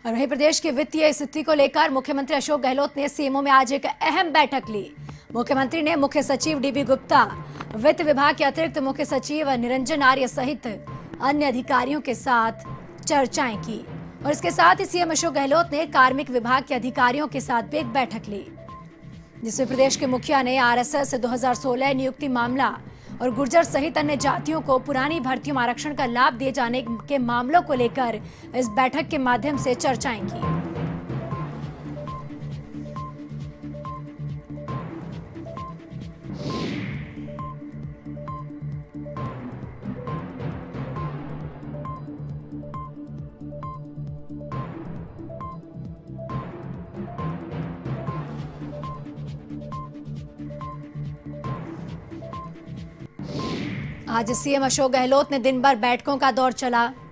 और वहीं प्रदेश की वित्तीय स्थिति को लेकर मुख्यमंत्री अशोक गहलोत ने सीएमओ में आज एक अहम बैठक ली। मुख्यमंत्री ने मुख्य सचिव डीबी गुप्ता, वित्त विभाग के अतिरिक्त मुख्य सचिव निरंजन आर्य सहित अन्य अधिकारियों के साथ चर्चाएं की और इसके साथ ही सीएम अशोक गहलोत ने कार्मिक विभाग के अधिकारियों के साथ भी एक बैठक ली, जिसमें प्रदेश के मुखिया ने आरएसएस 2016 नियुक्ति मामला और गुर्जर सहित अन्य जातियों को पुरानी भर्तियों में आरक्षण का लाभ दिए जाने के मामलों को लेकर इस बैठक के माध्यम से चर्चाएं की। आज सीएम अशोक गहलोत ने दिन भर बैठकों का दौर चला।